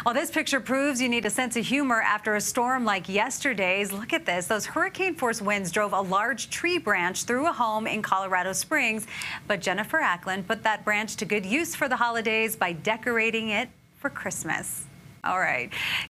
Well, this picture proves you need a sense of humor after a storm like yesterday's. Look at this. Those hurricane-force winds drove a large tree branch through a home in Colorado Springs. But Jennifer Ackland put that branch to good use for the holidays by decorating it for Christmas. All right.